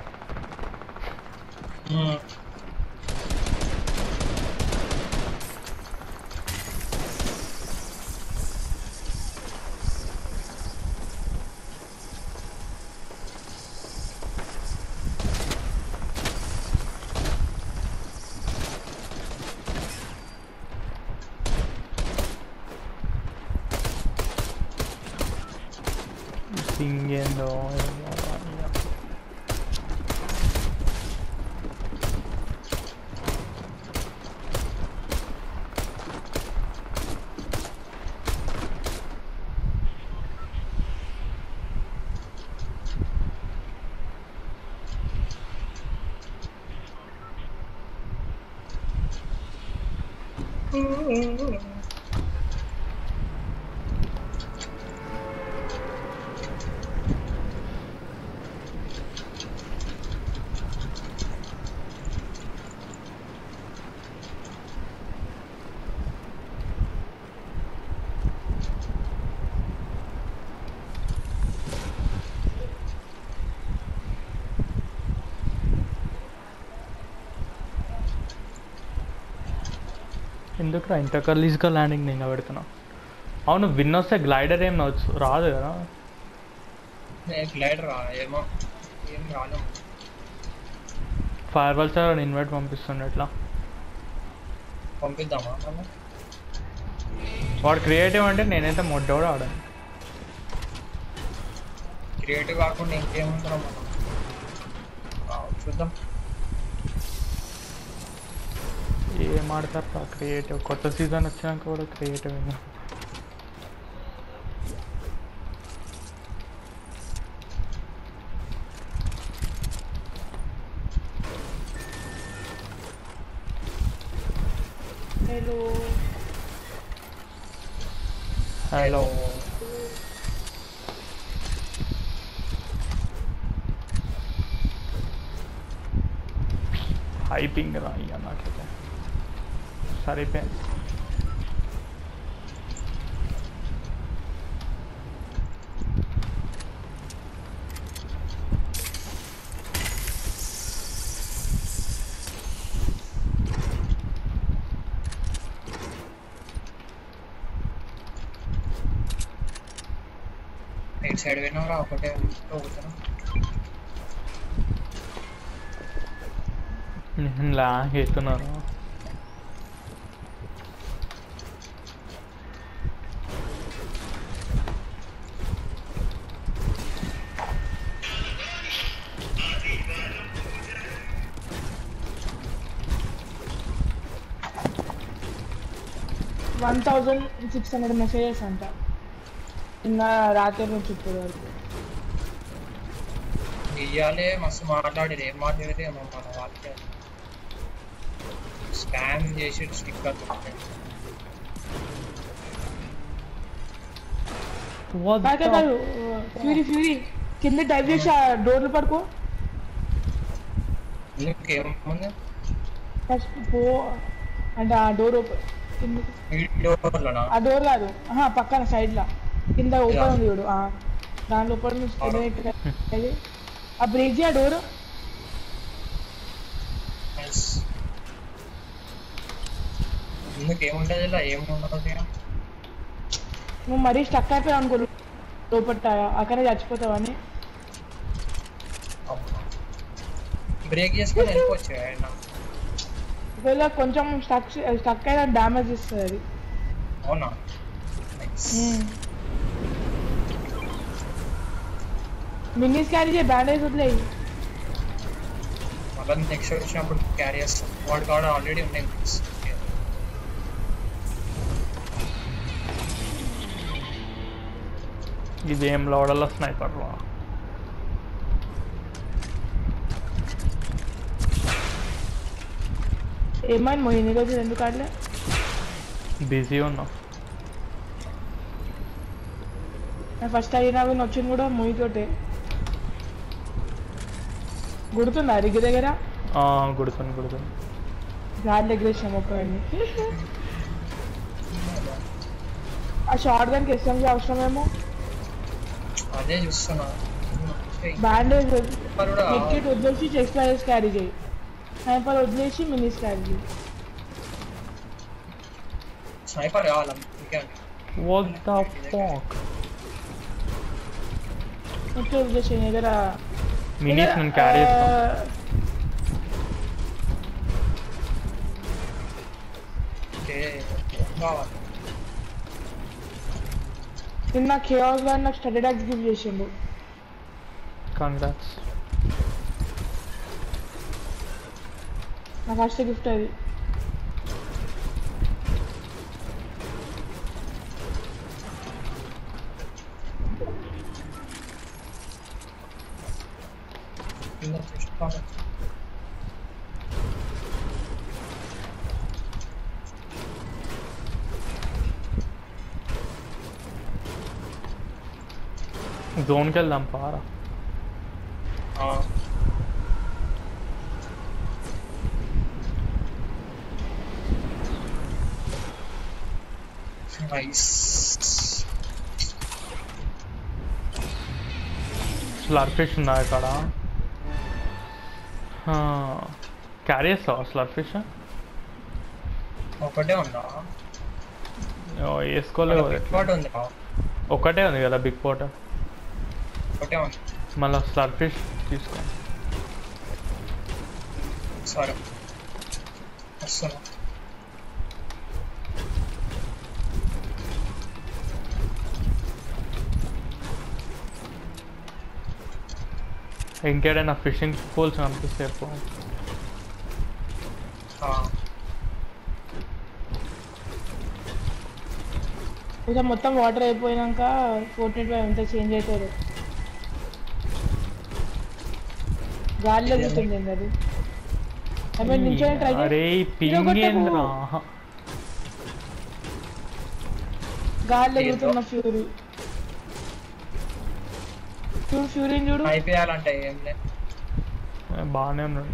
సింగేందో ఎందుకురా ఇంత కర్లీస్గా ల్యాండింగ్ నేను పెడుతున్నా. అవును విన్ వస్తే గ్లైడర్ ఏం వచ్చు రాదు కదా. గ్లైడర్ ఏమో ఏం రాను. ఫైర్ బాల్ సార్ ఇన్వైట్ పంపిస్తుండే ఎట్లా పంపిద్దామా మనం? వాడు క్రియేటివ్ అంటే నేనైతే మొడ్డ కూడా ఆడాను. క్రియేటివ్ కాకుండా ఇంకేముంటాం మనం చూద్దాం. ఏం ఆడతారు క్రియేటివ్, కొత్త సీజన్ వచ్చినాక కూడా క్రియేటివ్ అయినా. హలో హలో హైపింగ్ రా ఇక నాకైతే సరిపోయింది. రైట్ సైడ్ పోయినారా ఒకటే పోతాను. లాగ్ ఎత్తున్నారు. వన్ 1600 మెసేజెస్ అంట నిన్న రాత్రి నుంచి ఇప్పుడు వరకు. ఇయ్యాలే మస్తు మాట్లాడేది. ఏం మాట్లాడేది మన వాళ్ళకి స్కామ్ చేసి స్టిక్కర్ కాదు ఫ్యూరీ ఫ్యూరీ కింద డైవ్ చేసి ఆ డోర్లు పడుకో. ఇంకేముంది ఫస్ట్ పో అంటే ఆ డోర్ ఓపెన్ ఆ డోర్ కాదు పక్కన సైడ్ లా కింద ఓపెన్ ఉంది చూడు దాని లోపల నుంచి ఆ బ్రేక్ చేయ డోర్. ఏముంటది ఇలా ఏముండదు. నువ్వు మరీ స్టక్ అయిపోయావు అనుకో లోపల అక్కడే చచ్చిపోతావని. బ్రేక్ చేసుకొని వెళ్ళిపోవచ్చు. ఒకవేళ కొంచెం స్టక్ అయినా డ్యామేజ్ ఇస్తుంది అది. అవునా మినీస్ క్యారీ చేయ బ్యాండేజ్ వదిలేయి. మళ్ళీ నెక్స్ట్ వచ్చినప్పుడు క్యారీ చేస్తాం. వాడు కాడ ఆల్రెడీ ఉన్నాయి. ఇదేం లోడల్లో స్నైపర్ రా. ఏమైంది మోహిని రోజు ఎందుకు ఆడలే? బిజీ ఉన్నా. ఫస్ట్ అయినా వచ్చింది కూడా మోహితోటే. గుర్తుందా రిగ్ దగ్గర? గుర్తుంది. గాలి దగ్గర ఇచ్చాము ఒక్కడిని. ఆ షార్ట్ గన్కి ఎస్ఎంజీ అవసరమేమో. అదే చూస్తున్నా. బ్యాండేజ్ నెక్కిట్ వదిలేసి చెస్ట్ వైరస్ క్యారీ చేయి. స్నైపర్ వదిలేసి మినీస్ క్యారీ చేయి. స్నైపర్ కావాలా? What the fuck? నెక్కిట్ వదిలేసి నీ దగ్గర మినీస్ నేను క్యారీ చేస్తాను. నిన్న ఖేయాస్ గారు నాకు స్టడీ డాక్స్ గిఫ్ట్ చేసిండు. కంగ్రాట్స్. నా ఫస్ట్ గిఫ్ట్ అది. జోన్కి వెళ్దాం పారా. స్లర్ఫిష్ ఉందా ఇక్కడ? క్యారీ చేస్తావా స్లర్ఫిష్? ఒకటే ఉందా? వేసుకోలేదు బిగ్ పాట్ ఉంది రా. ఒకటే ఉంది కదా బిగ్ పోట. ఒకటే ఉంది. మళ్ళీ స్లర్ ఫిష్ తీసుకో. సరే వస్తున్నా. ఇంకేడైనా ఫిషింగ్ పూల్స్ కనిపిస్తే చెప్పు. ఇక మొత్తం వాటర్ అయిపోయినాక ఫోర్ట్నైట్ అంతా చేంజ్ అవుతారు. గాలిలో కూర్చుంది అది. నిల్చొని ట్రై అరే పింగేంద్రా గాలిలో కూర్చున్న ఫ్యూరీ ఫ్యూరీని చూడు. అయిపోయాలంటే ఏం లేదు. బాగానే ఉన్నాడు.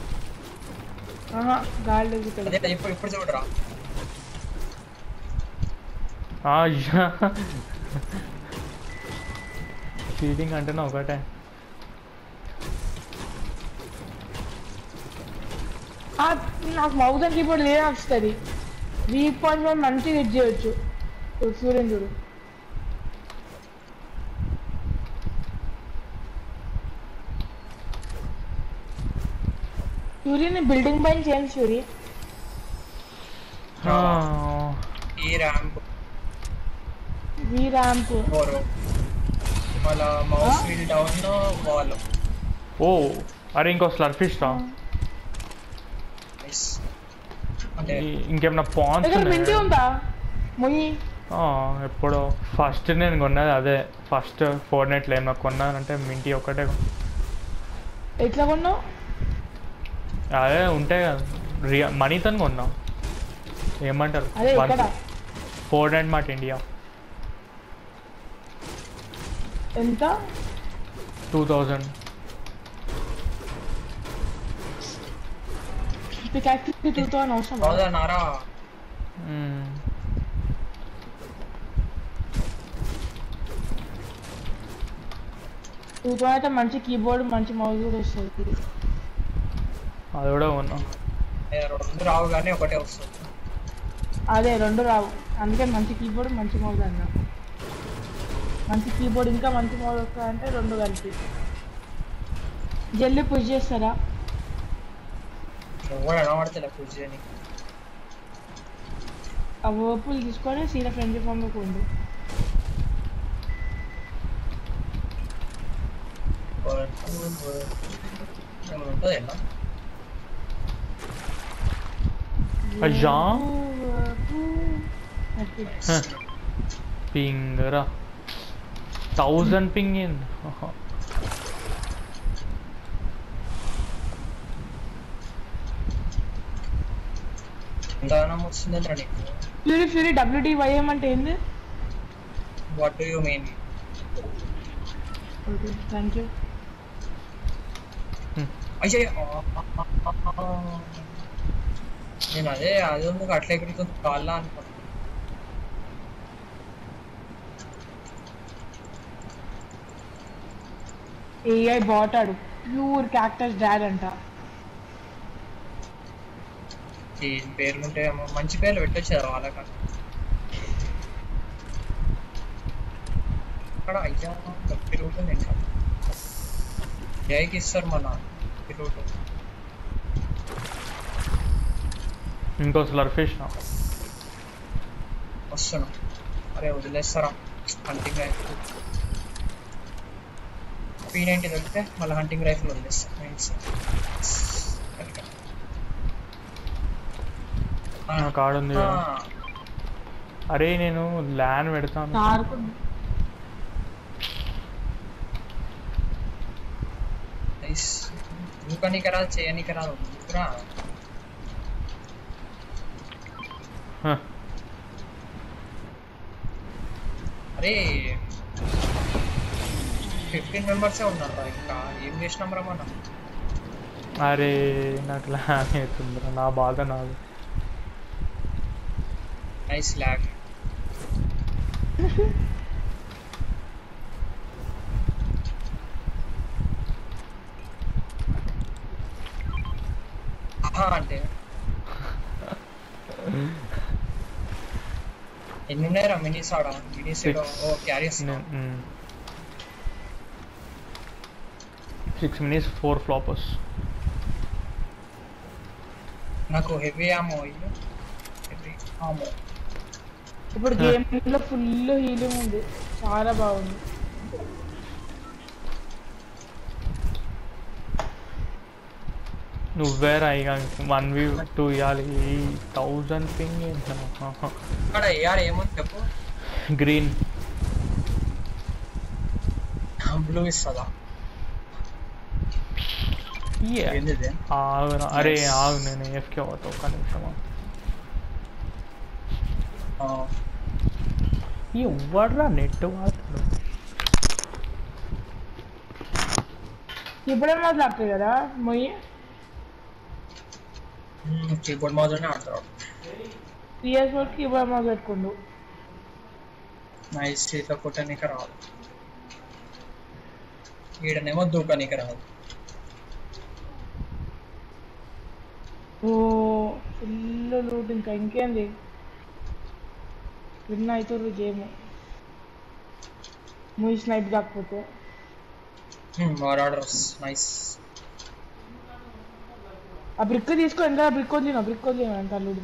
గాలిలో కూర్చుంది. ఇప్పుడు చూడరా. చీటింగ్ అంటేనే ఒకటే. నాకు మౌస్ అండ్ కీబోర్డ్ లేదా వస్తుంది. వీక్ పాయింట్ మనం మంచిగా హిట్ చేయొచ్చు. సూర్యుని చూడు. సూర్యుని బిల్డింగ్ పైన చేయండి సూర్య. ఈ ర్యాంప్ మళ్ళా మౌస్ వీల్ డౌన్ వాల్. ఓ అరే ఇంకో స్లర్ ఫిష్ రా. అంటే ఇంకేమన్నా పాన్స్ మింటి ఉందా మొయ్యి? ఎప్పుడో ఫస్ట్ నేను కొన్నది అదే. ఫస్ట్ ఫోర్ట్నైట్లో ఏమన్నా కొన్నానంటే మింటి ఒక్కటే. ఎట్లా కొన్నావు? అదే ఉంటాయి కదా మనీతో కొన్నాం. ఏమంటారు ఫోర్ట్నైట్ మార్ట్ ఇండియా. ఎంత? 2000. అవసరం అయితే మంచి కీబోర్డ్ మంచి మౌస్ కూడా వస్తుంది. అది కూడా కొన్నాం. రెండు రావు కానీ ఒకటే వస్తుంది. అదే రెండు రావు, అందుకే మంచి కీబోర్డ్ మంచి మౌస్ అన్నా. మంచి కీబోర్డ్ ఇంకా మంచి మౌస్ వస్తుందంటే రెండు కలిపి. జల్దీ పుష్ చేస్తారా? ఆ ఓపులు తీసుకొని సీదా ఫ్రెండ్ ఫామ్ లోకి ఉండు. అయ్యా పింగ్ రా 1000 పింగ్ ఏంది? ఫ్యూరీ ఫ్యూరీ WDYM అంటే ఏంది? What do you mean? Okay thank you. అయ్యో నేను అదే అదొందుకు అట్లా ఎగురుతుంది కాళ్ళ అనుకున్నా. AI బాట్ ఆడు ప్యూర్ క్యాక్టస్ డాడ్ అంట. ఏం పేర్లు ఉంటాయేమో, మంచి పేర్లు పెట్టొచ్చు కదా వాళ్ళకన్నా. అక్కడ అయ్యా పెరుగుతుంది ఇంకా ఏఐకి ఇస్తారు మన పెరుగుతుంది. ఇంకో స్లర్ ఫిష్ వస్తున్నా. అరే వదిలేస్తారా హంటింగ్ రైఫిల్ P90 దొరికితే మళ్ళీ హంటింగ్ రైఫిల్ వదిలేస్తా. కాడుంది. అరే నేను ల్యాన్ పెడతాను. ఇంకొనికి రాదు చేయనికి రాదు. అరే 15 మెంబర్సే ఉన్నారు ఇంకా ఏం చేసినాం రా మనం. అరే నాకు ల్యాన్ అవుతుందిరా, నా బాధ నాది. Nice lag. అంటే ఎన్ని ఉన్నాయరా మినీస్ ఆడ మినీస్ ఓ క్యారీస్ 6 minis 4 floppers. నాకు హెవీ ఆమో హెవీ ఆమో ఇప్పుడు గేమ్ లో ఫుల్ హీలింగ్ ఉంది చాలా బాగుంది నువ్వేరా ఇక 1v2 ఇవ్వాలి 1000 పింగ్ అక్కడ ఏఆర్ ఏముంది చెప్పు గ్రీన్ బ్లూ ఇస్తుందా ఆగు అరే ఆగు నేను ఎఫ్కే అవుతా ఒక్క నిమిషమా ఎవ్వడ్రా నెట్ వాడుతాడు ఇప్పుడే మాట్లాడుతుంది కదా మొయ్యి కీబోర్డ్ మౌజ్ అని ఆడతాడు PS4 కీబోర్డ్ మౌజ్ పెట్టుకుండు నైస్ చేతిలో కొట్టనీక రాదు ఈడనేమో దూకనీక రాదు ఓ ఫుల్ లూట్ ఇంకా ఇంకేంది విన్ అవుతుంది గేమ్ మూవీ స్నైప్ కాకపోతే మోర్ ఆర్డర్స్ నైస్ ఆ బ్రిక్ తీసుకో ఇంకా బ్రిక్ వదిలిన అంత లూట్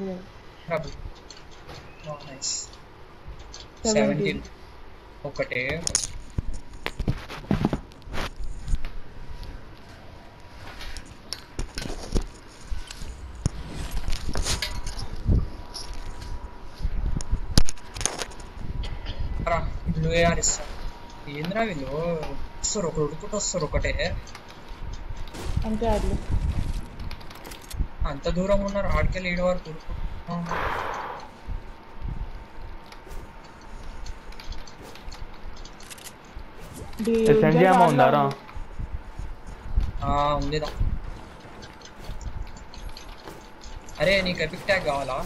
నైస్ 17 ఒకటే బ్లూ ఏఆర్ ఇస్తారు ఏంద్రా వీళ్ళు వస్తారు ఒకరు ఉడుకుంటూ వస్తారు ఒకటే అంతే అది అంత దూరం ఉన్నారు ఆడికెళ్ళి ఈడ వరకు ఉందారా ఉందిదా అరే నీకు ఎపిక్ ట్యాగ్ కావాలా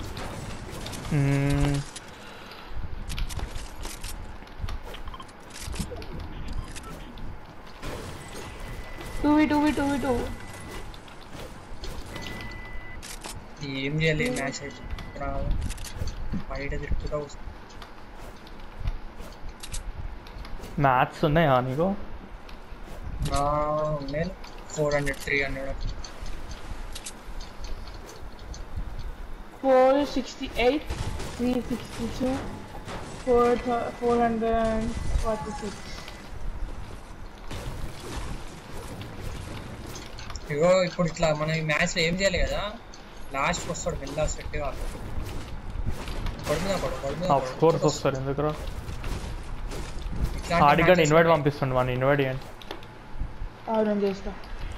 2v2 ఏం చేయాలి మ్యాచ్ అయితే బయట తిరుగుతా వస్తుంది మ్యాథ్స్ ఉన్నాయా నీకు ఉన్నాయి 400 300 468 362 446 ఇగో ఇప్పుడు ఇట్లా మనం ఈ మ్యాచ్ లో ఏం చేయాలి కదా లాస్ట్ వస్తాడు మెల్లా సెట్ కాదు ఆఫ్ కోర్స్ వస్తారు ఎందుకురా ఆడిగా ఇన్వైట్ పంపిస్తుండు మన ఇన్వైట్ చేయండి నేను చేస్తా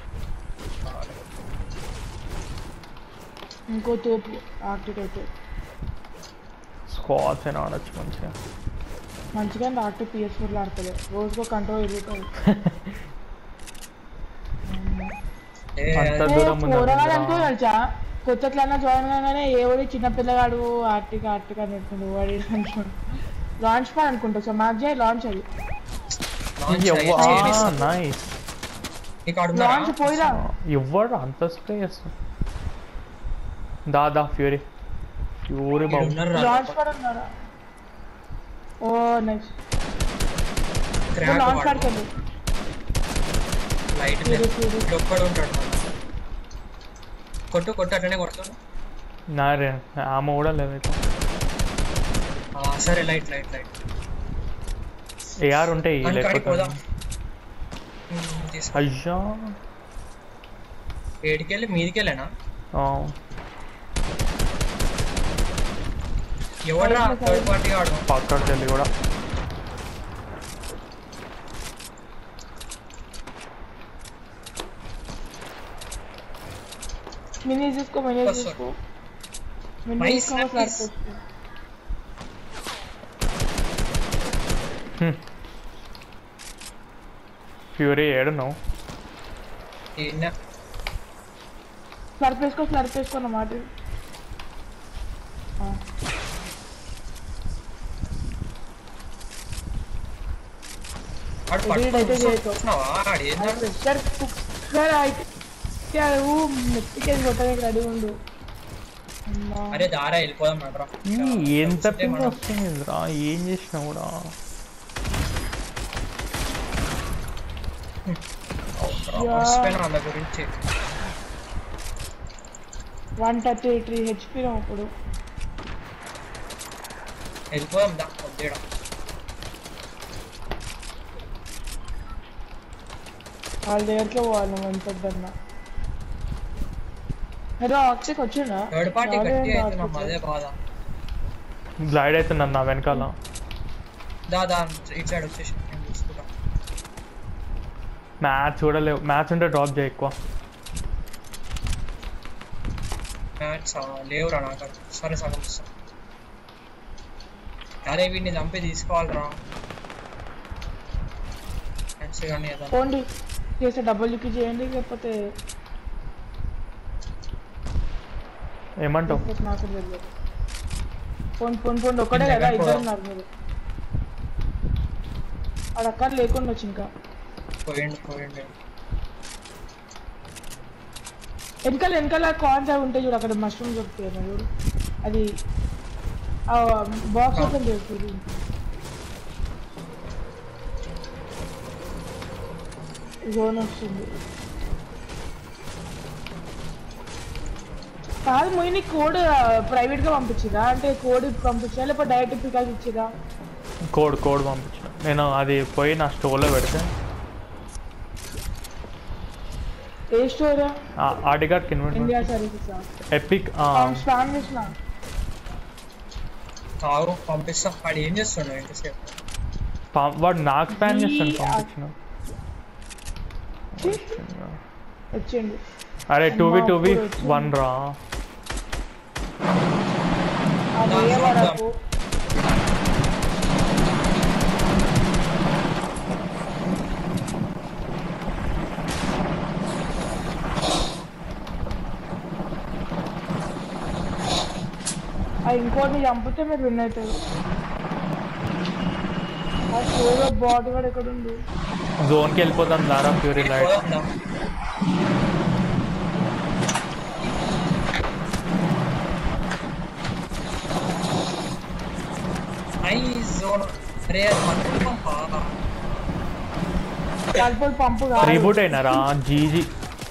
ఇంకో తోపు ఆర్టిక్ అయితే స్క్వాడ్స్ అయినా ఆడచ్చు మంచిగా ఆర్టిక్ PS4 ఆడతలే రోజుకో కంట్రోల్ ఎదుగుతుంది తెలుసా కొత్త క్లాస్ జాయిన్ కాగానే ఏవాడి చిన్న పిల్లగాడు ఆర్టిక్ అని చెప్తుంది వాడి లాంచ్ ప్యాడ్ అనుకుంటా సో మాకు చేయి లాంచ్ అది లాంచ్ పోయిరా ఇవ్వడు అంత స్పేస్ దాదా ఫ్యూరీ లాంచ్ ప్యాడ్ ఉన్నారా ఓ నెక్స్ట్ లాంచ్ ప్యాడ్కి వెళ్ళి కొట్టు అట్లనే కొడతాను నారే ఆమె కూడా లేదు సరే లైట్ ఏఆర్ ఉంటాయి అయ్యా ఏడికెళ్ళి మీదికెళ్ళానా ఎవరా థర్డ్ పార్టీ ఆడు పక్కడికి వెళ్ళి కూడా మినీ తీసుకో ఫ్యూరీ ఏడున్నావు స్లర్ప్ వేసుకో అన్నమాట మెత్తికేసి కొట్టడానికి రెడీ ఉండు అరే దారా వెళ్ళిపోదాం నడరా ఎంత పింగ్ వస్తుందిరా ఏం చేసినా కూడా వాళ్ళ గురించి 133 HP అప్పుడు వెళ్ళిపోదాం దా వద్దేడా వాళ్ళ దగ్గరికి పోవాలి నువ్వు ఎంత వద్దన్నా హలో అక్షయ్ వచ్చిందా థర్డ్ పార్టీ గట్టి అవుతున్నాం అదే బాధ గ్లైడ్ అవుతున్నాను నా వెనకాల దా ఇటు సైడ్ వచ్చేసి నేను చూసుకుంటా మ్యాచ్ చూడలేవు మ్యాచ్ ఉంటే డ్రాప్ చేయ ఎక్కువ మ్యాచ్ లేవురా నాకు సరే సగం ఇస్తా అరే వీడిని చంపి తీసుకోవాలరా మ్యాచ్ కానీ ఏదో పోండి చేసే డబ్బులకి చేయండి లేకపోతే ఏమంటావు నాకు తెలియదు పోండి ఒక్కడే కదా ఇద్దరు ఉన్నారు మీరు అది అక్కడ లేకుండా వచ్చి ఇంకా పోయింది వెనకాల కార్న్స్ అవి ఉంటాయి చూడు అక్కడ మష్రూమ్ దొరుకుతాయి చూడు అది బాక్స్ ఓపెన్ చేస్తుంది జోన్ వస్తుంది కాదు మొయ్యి కోడ్ ప్రైవేట్ గా పంపించిరా అంటే కోడ్ పంపించా లేకపోతే డైరెక్ట్ పికాస్ ఇచ్చిరా కోడ్ పంపించిన నేను అది పోయి నా స్టోర్లో పెడితే ఏ స్టోర్ ఆర్టిగార్డ్ కిన్వర్ట్ ఇండియా సర్వీసెస్ ఎపిక్ స్పామ్ చేసిన కావు పంపిస్తా వాడు ఏం చేస్తున్నాడు ఎంతసేపు వాడు నాకు స్పాన్ చేస్తాను పంపించిన వచ్చింది అరే 2v1 రా అదే వరకు ఇంకోటి చంపితే మీరు విన్ అవుతారు ఆ స్టోర్ బాట్ కూడా ఎక్కడ ఉంది జోన్కి వెళ్ళిపోతాం దారా ఫ్యూరీ లైట్ పంపు రీబూట్ అయినారా జీజీ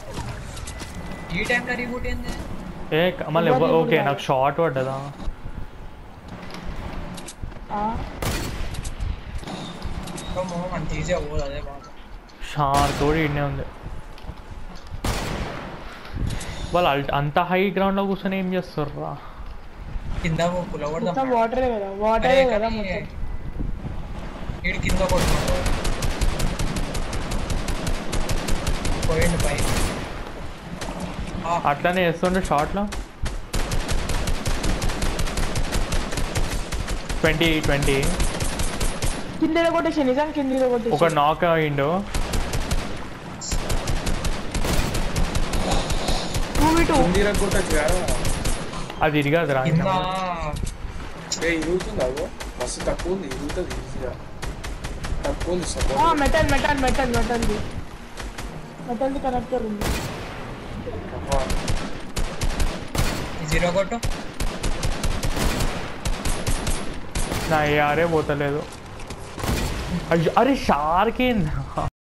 ఈ టైంలో రీబూట్ ఏంది ఏ మళ్ళీ ఓకే నాకు షార్ట్ పడ్డదా అంత ఈజీ అవ్వదు అదే బాధ షార్ట్ తోడు ఇన్నే ఉంది వాళ్ళు అంత హై గ్రౌండ్లో కూర్చొని ఏం చేస్తారు కింద వాటరే కదా మొత్తం వీడు కింద కొడుతున్నాడు పోయిండు పై అట్లానే వేస్తుండే షార్ట్లో 20 కింద కొట్టేసి నిజానికి కింద కొట్టేసి ఒక నాక్ అయిండు 2v2 అది ఇరిగాదు రా ఇరుగుతుంది అగో మస్తు తక్కువ ఉంది ఇరుగుతుంది ఈజీగా తక్కువ ఉంది మెటల్ది కనెక్టర్ ఉంది జీరో కొట్టు నా ఏఆర్ఏ పోతలేదు అరే షార్క్ ఏంది